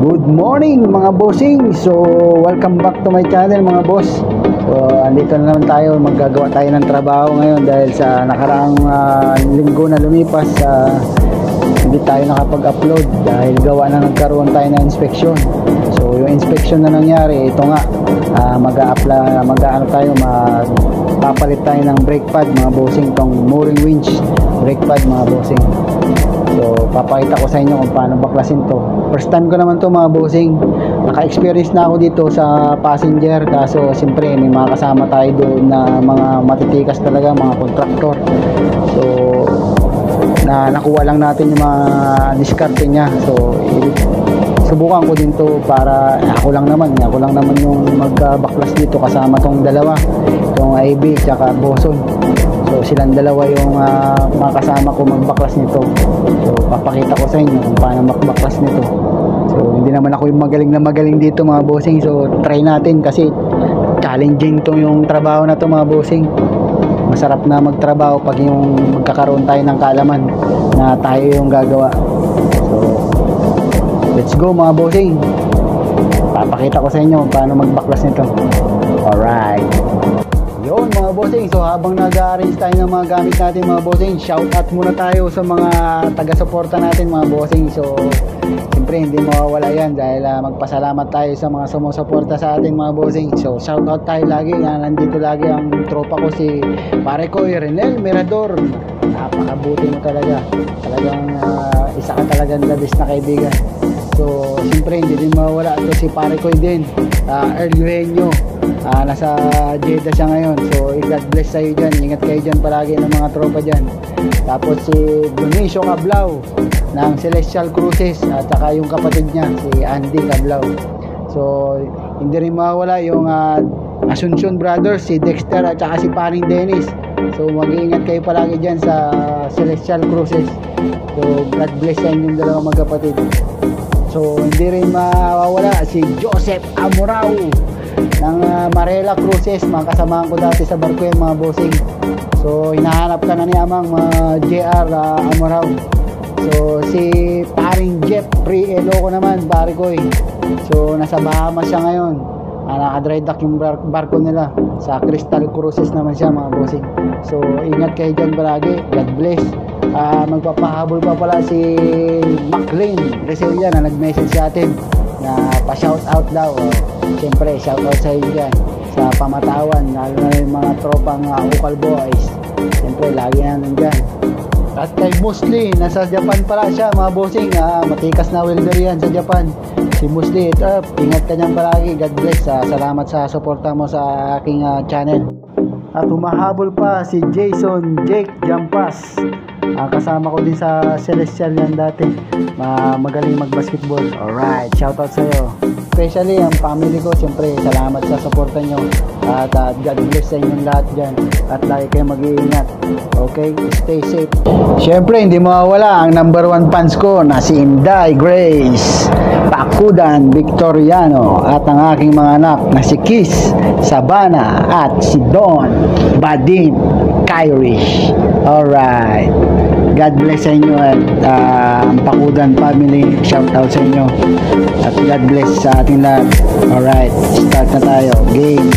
Good morning mga bossing. So welcome back to my channel mga boss. So andito na naman tayo, maggagawa tayo ng trabaho ngayon dahil sa nakaraang linggo na lumipas, hindi tayo nakapag-upload dahil gawa na nagkaroon tayo ng inspection. So yung inspection na nangyari, ito nga, papalit tayo ng brake pad mga bossing, tong mooring winch brake pad mga bossing. So papakita ko sa inyo kung paano baklasin to. First time ko naman to mga bossing. Naka-experience na ako dito sa passenger, kaso siyempre may mga kasama tayo doon na mga matitikas talaga, mga contractor. So nakuha lang natin yung mga diskarte niya. So subukan ko din to para ako lang naman yung magbaklas dito kasama tong dalawa, tong AB tsaka Boson. So silang dalawa yung mga kasama ko magbaklas nito. So papakita ko sa inyo kung paano magbaklas nito. So hindi naman ako yung magaling dito mga bossing. So try natin kasi challenging to yung trabaho na to mga bossing. Masarap na magtrabaho pag yung magkakaroon tayo ng kaalaman na tayo yung gagawa. So let's go mga bossing. Papakita ko sa inyo kung paano magbaklas nito. Alright. Yun mga bossing, so habang nag-arrange tayo ng mga gamit natin mga bossing, shout out muna tayo sa mga taga-suporta natin mga bossing. So siyempre hindi mawawala yan dahil magpasalamat tayo sa mga sumusuporta sa atin mga bossing. So shout out tayo lagi, nandito lagi ang tropa ko si pare ko Renel Mirador. Napakabuti mo talaga, talagang isa ka talagang the best na kaibigan. So siyempre hindi din mawawala ito si pare ko din, Earl Eugenio. Nasa Jeddah siya ngayon. So God bless sa'yo dyan, ingat kayo dyan palagi ng mga tropa dyan. Tapos si Bonicio Cablao ng Celestial Cruises at saka yung kapatid niya si Andy Cablao. So hindi rin mawawala yung Asuncion Brothers, si Dexter at saka si paring Dennis. So mag-iingat kayo palagi dyan sa Celestial Cruises. So God bless sa inyong dalawang magkapatid. So hindi rin mawawala si Joseph Amorao ng Marela Cruises, mga kasamahan ko dati sa barko yan mga bossing. So hinahanap ka na ni Amang JR Amorao. So si paring Jeffrey Eloco naman pare ko So nasa Bahamas siya ngayon, naka-dry dock yung barko nila. Sa Crystal Cruises naman siya mga bossing. So ingat kayo dyan palagi, God bless. Magpapahabol pa pala si McLean Resilla na nag-message sa atin na pa-shout out daw. Siyempre shout out sa inyo dyan sa Pamatawan, lalo na yung mga tropang Ukal Boys. Siyempre lagi na nandyan. At kay Musli, nasa Japan pala siya mga bossing. Matikas na welder yan sa Japan si Musli. Ingat ka nyan palagi, God bless. Salamat sa suporta mo sa aking channel. At humahabol pa si Jason Jake Jampas. Kasama ko din sa Celestial yan dati. Magaling mag-basketball. Alright, shoutout sa'yo. Especially ang family ko, siyempre salamat sa suporta nyo. At God bless sa inyong lahat dyan. At lagi kayo mag-iingat. Okay, stay safe. Siyempre hindi mawawala ang number 1 fans ko na si Inday Grace Pakudan Victoriano. At ang aking mga anak na si Kiss Sabana at si Don Badin Kyrish. Alright, God bless sa inyo at ang Pakudan family, shout out sa inyo at God bless sa ating lahat. Alright, start na tayo. Game.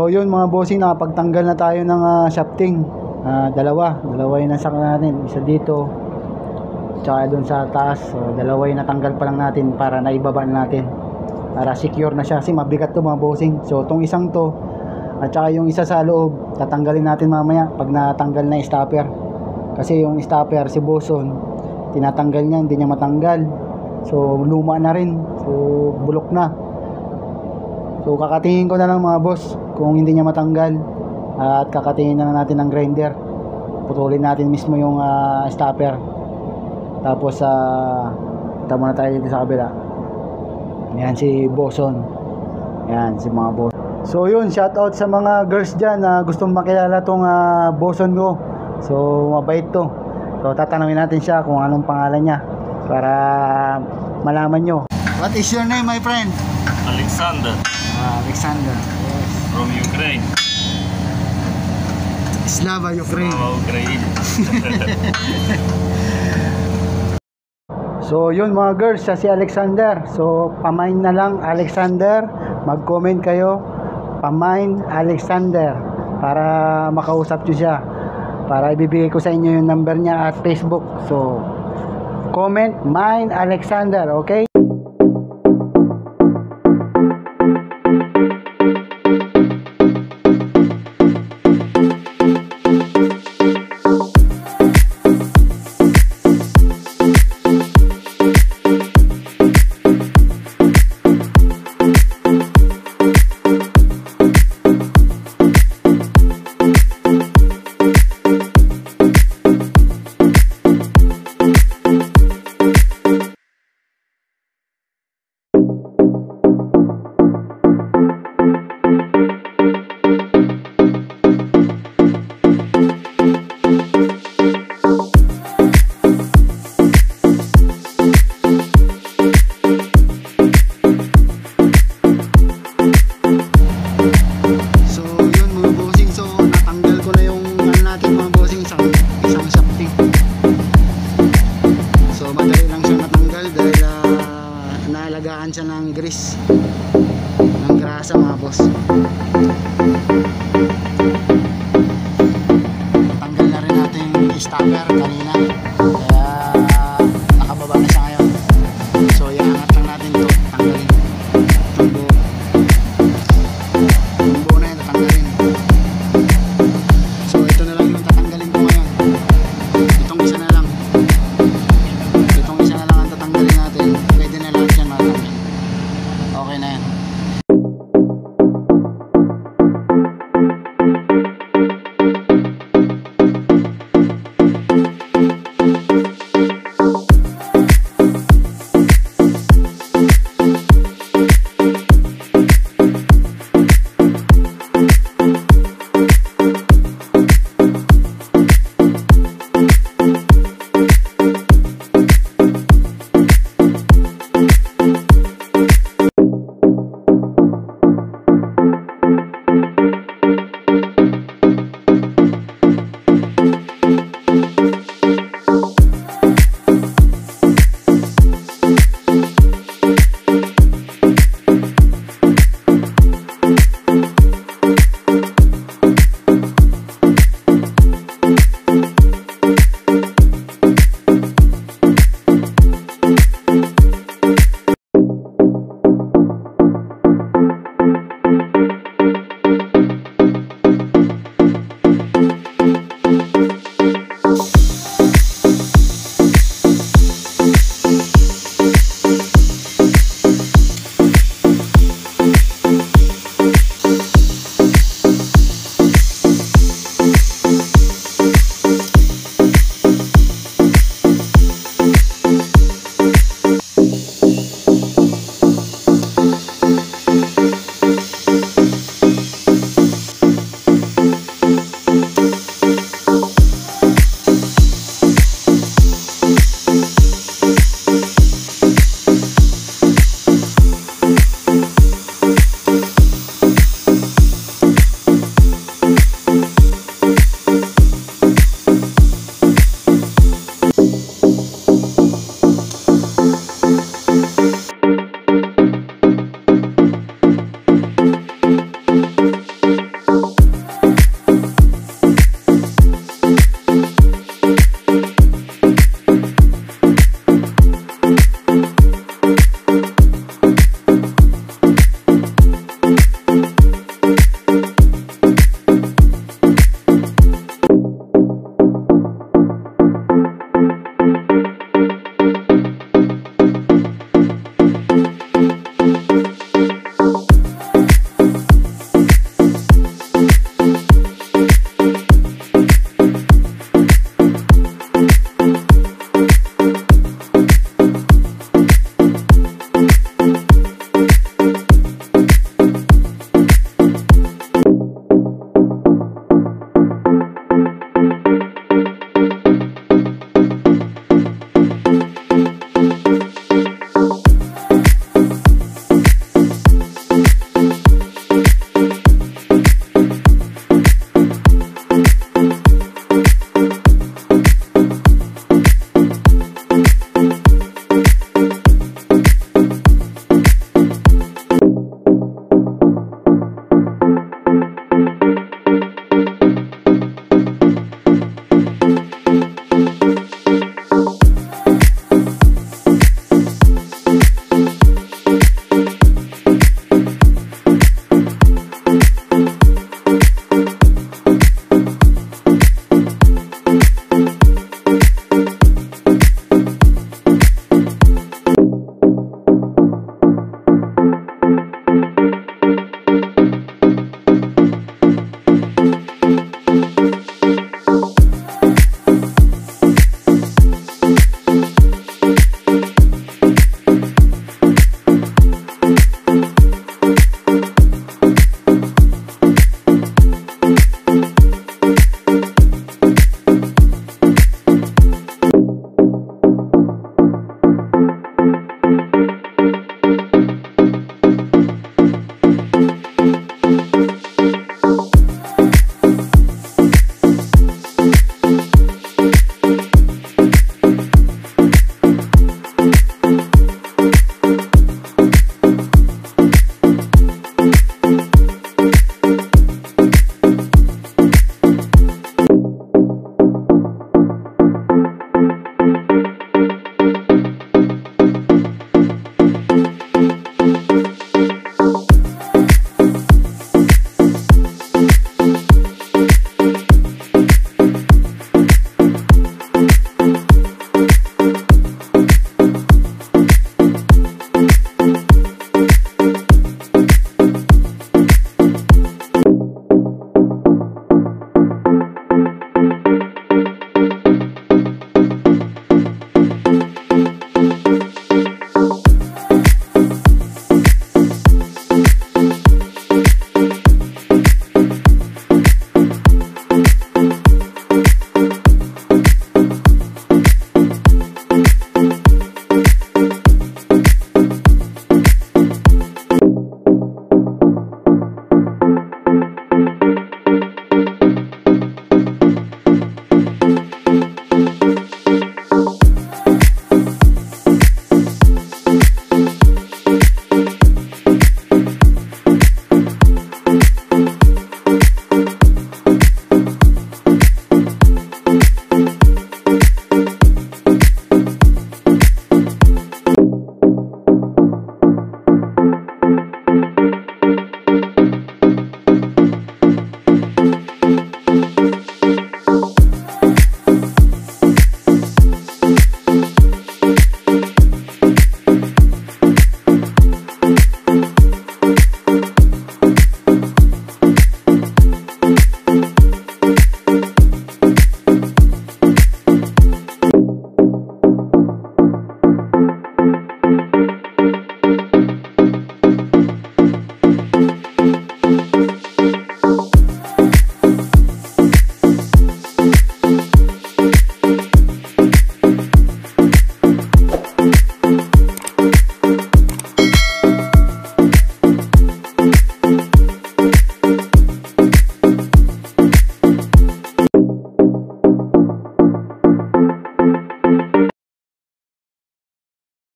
So yun mga bossing, nakapagtanggal na tayo ng shafting. Dalawa yung nasa natin, isa dito tsaka doon sa taas. So dalawa yung natanggal pa lang natin para naibaba natin, para secure na siya kasi mabigat to mga bossing. So itong isang to at saka yung isa sa loob tatanggalin natin mamaya pag natanggal na yung stopper, kasi yung stopper si Boson tinatanggal niya, hindi niya matanggal. So luma na rin, so bulok na. So kakatingin ko na lang mga boss kung hindi niya matanggal, at kakatingin na natin ng grinder, putulin natin mismo yung stopper. Tapos tama na tayo dito sa kabila. Yan si Boson, yan si mga boss. So yun, shout out sa mga girls dyan na gustong makilala tong Boson ko. So mabait to. So tatanungin natin siya kung anong pangalan niya para malaman nyo. What is your name, my friend? Alexander. Alexander. Yes. From Ukraine. Slava Ukraine. Slava Ukraine. So yun mga girls, siya si Alexander. So pamain na lang Alexander. Mag-comment kayo, pamain Alexander, para makausap nyo siya, para ibibigay ko sa inyo yung number niya at Facebook. So comment mine Alexander, okay?